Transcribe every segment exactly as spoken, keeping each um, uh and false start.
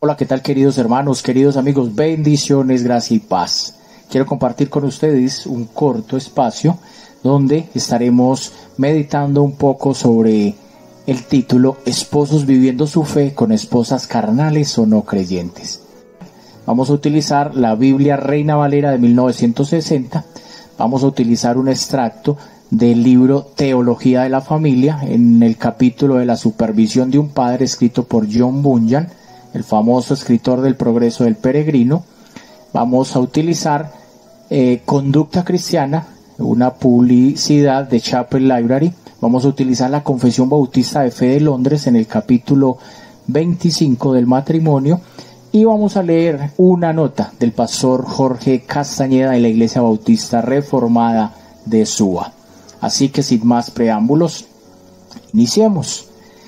Hola, ¿qué tal, queridos hermanos, queridos amigos? Bendiciones, gracia y paz. Quiero compartir con ustedes un corto espacio donde estaremos meditando un poco sobre el título Esposos viviendo su fe con esposas carnales o no creyentes. Vamos a utilizar la Biblia Reina Valera de mil novecientos sesenta. Vamos a utilizar un extracto del libro Teología de la Familia en el capítulo de la supervisión de un padre, escrito por John Bunyan, el famoso escritor del Progreso del Peregrino. Vamos a utilizar eh, Conducta Cristiana, una publicidad de Chapel Library. Vamos a utilizar la Confesión Bautista de Fe de Londres en el capítulo veinticinco del matrimonio. Y vamos a leer una nota del pastor Jorge Castañeda de la Iglesia Bautista Reformada de Suba. Así que sin más preámbulos, iniciemos.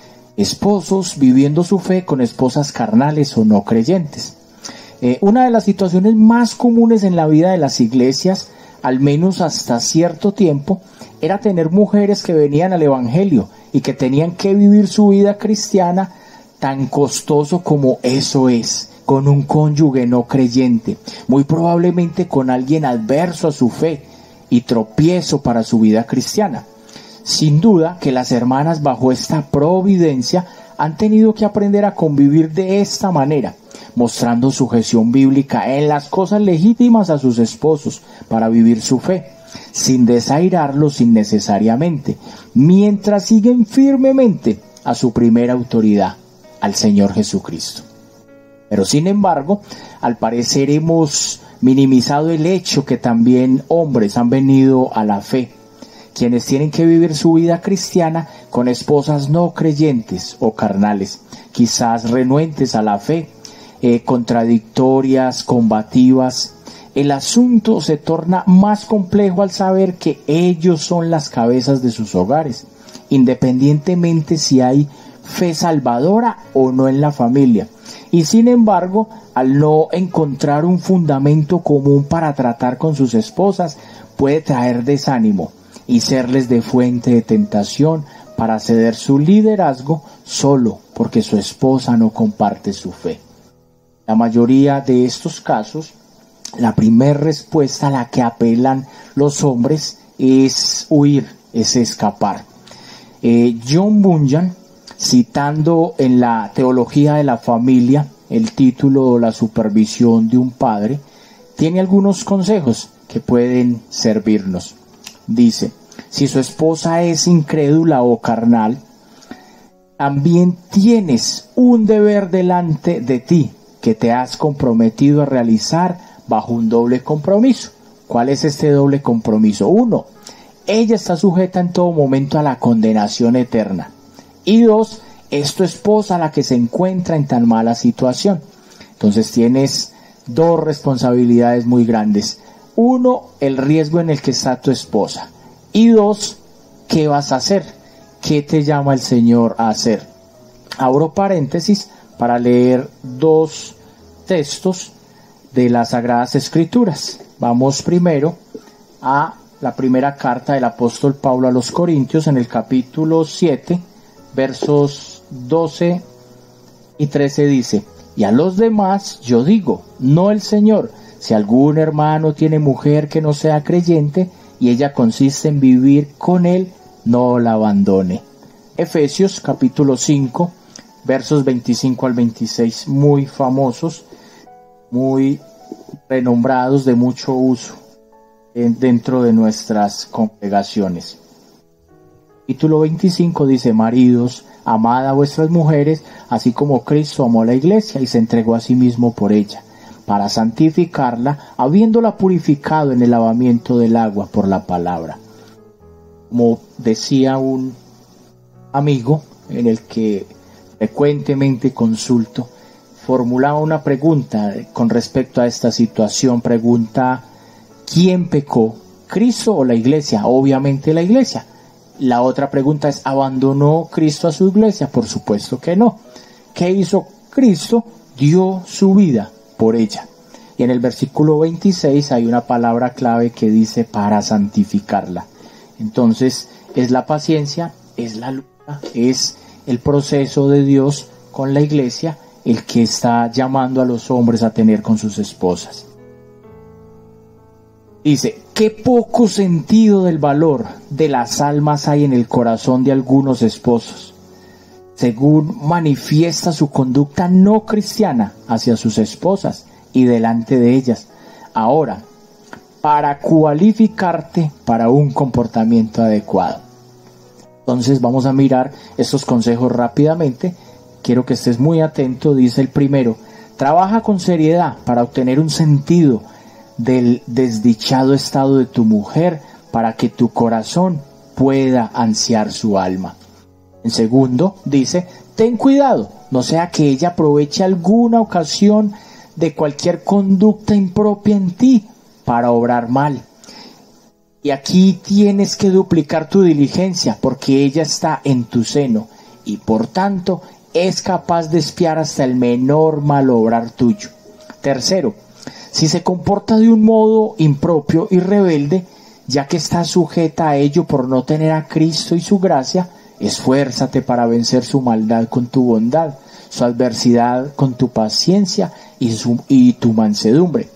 Esposos viviendo su fe con esposas carnales o no creyentes. Eh, una de las situaciones más comunes en la vida de las iglesias, al menos hasta cierto tiempo, era tener mujeres que venían al evangelio y que tenían que vivir su vida cristiana, tan costoso como eso es, con un cónyuge no creyente, muy probablemente con alguien adverso a su fe y tropiezo para su vida cristiana. Sin duda que las hermanas, bajo esta providencia, han tenido que aprender a convivir de esta manera, mostrando sujeción bíblica en las cosas legítimas a sus esposos para vivir su fe, sin desairarlos innecesariamente, mientras siguen firmemente a su primera autoridad, al Señor Jesucristo. Pero sin embargo, al parecer hemos minimizado el hecho que también hombres han venido a la fe, quienes tienen que vivir su vida cristiana con esposas no creyentes o carnales, quizás renuentes a la fe, eh, contradictorias, combativas. El asunto se torna más complejo al saber que ellos son las cabezas de sus hogares, independientemente si hay fe salvadora o no en la familia. Y sin embargo, al no encontrar un fundamento común para tratar con sus esposas, puede traer desánimo y serles de fuente de tentación para ceder su liderazgo solo porque su esposa no comparte su fe. La mayoría de estos casos, la primera respuesta a la que apelan los hombres es huir, es escapar. Eh, John Bunyan, citando en la Teología de la Familia el título La supervisión de un padre, tiene algunos consejos que pueden servirnos. Dice: si su esposa es incrédula o carnal, también tienes un deber delante de ti que te has comprometido a realizar bajo un doble compromiso. ¿Cuál es este doble compromiso? Uno, ella está sujeta en todo momento a la condenación eterna. Y dos, es tu esposa la que se encuentra en tan mala situación. Entonces tienes dos responsabilidades muy grandes. Uno, el riesgo en el que está tu esposa. Y dos, ¿qué vas a hacer? ¿Qué te llama el Señor a hacer? Abro paréntesis para leer dos textos de las Sagradas Escrituras. Vamos primero a la primera carta del apóstol Pablo a los Corintios, en el capítulo siete, versos doce y trece dice: y a los demás yo digo, no el Señor, si algún hermano tiene mujer que no sea creyente y ella consiste en vivir con él, no la abandone. Efesios capítulo cinco, versos veinticinco al veintiséis, muy famosos, muy renombrados, de mucho uso dentro de nuestras congregaciones. Capítulo veinticinco dice: maridos, amad a vuestras mujeres, así como Cristo amó a la iglesia y se entregó a sí mismo por ella, para santificarla, habiéndola purificado en el lavamiento del agua por la palabra. Como decía un amigo en el que frecuentemente consulto, formulaba una pregunta con respecto a esta situación. Pregunta: ¿quién pecó? ¿Cristo o la iglesia? Obviamente la iglesia. La otra pregunta es: ¿abandonó Cristo a su iglesia? Por supuesto que no. ¿Qué hizo Cristo? Dio su vida por ella. Y en el versículo veintiséis hay una palabra clave que dice: para santificarla. Entonces es la paciencia, es la lucha, es el proceso de Dios con la iglesia el que está llamando a los hombres a tener con sus esposas. Dice, qué poco sentido del valor de las almas hay en el corazón de algunos esposos, según manifiesta su conducta no cristiana hacia sus esposas y delante de ellas. Ahora, para cualificarte para un comportamiento adecuado. Entonces vamos a mirar estos consejos rápidamente. Quiero que estés muy atento. Dice el primero, trabaja con seriedad para obtener un sentido del desdichado estado de tu mujer para que tu corazón pueda ansiar su alma. En segundo, dice, ten cuidado, no sea que ella aproveche alguna ocasión de cualquier conducta impropia en ti para obrar mal. Y aquí tienes que duplicar tu diligencia porque ella está en tu seno y por tanto es capaz de espiar hasta el menor malobrar tuyo. Tercero, si se comporta de un modo impropio y rebelde, ya que está sujeta a ello por no tener a Cristo y su gracia, esfuérzate para vencer su maldad con tu bondad, su adversidad con tu paciencia y, su, y tu mansedumbre.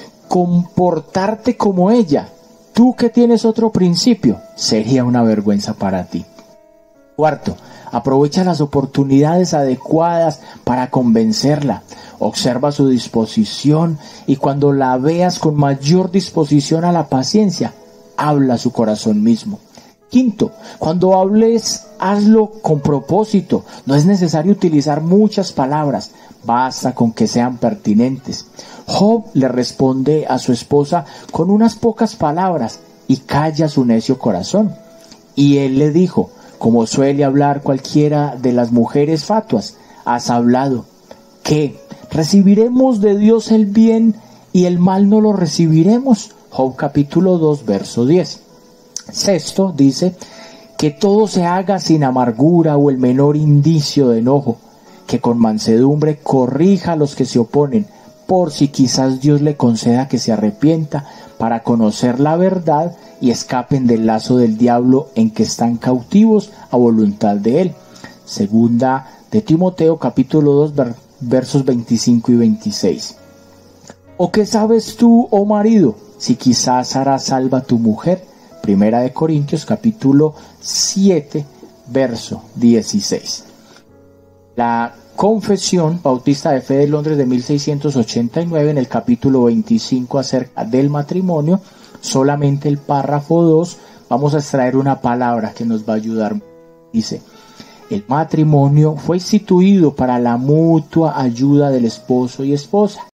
Comportarte como ella, tú que tienes otro principio, sería una vergüenza para ti. Cuarto, aprovecha las oportunidades adecuadas para convencerla. Observa su disposición y cuando la veas con mayor disposición a la paciencia, habla a su corazón mismo. Quinto, cuando hables, hazlo con propósito. No es necesario utilizar muchas palabras, basta con que sean pertinentes. Job le responde a su esposa con unas pocas palabras y calla su necio corazón. Y él le dijo, como suele hablar cualquiera de las mujeres fatuas, has hablado, ¿qué? ¿Recibiremos de Dios el bien y el mal no lo recibiremos? Job capítulo dos, verso diez. Sexto, dice, que todo se haga sin amargura o el menor indicio de enojo, que con mansedumbre corrija a los que se oponen, por si quizás Dios le conceda que se arrepienta para conocer la verdad y escapen del lazo del diablo en que están cautivos a voluntad de él. Segunda de Timoteo capítulo dos versos veinticinco y veintiséis. ¿O qué sabes tú, oh marido, si quizás hará salva tu mujer? Primera de Corintios capítulo siete verso dieciséis. La Confesión Bautista de Fe de Londres de mil seiscientos ochenta y nueve, en el capítulo veinticinco acerca del matrimonio, solamente el párrafo dos, vamos a extraer una palabra que nos va a ayudar. Dice, el matrimonio fue instituido para la mutua ayuda del esposo y esposa.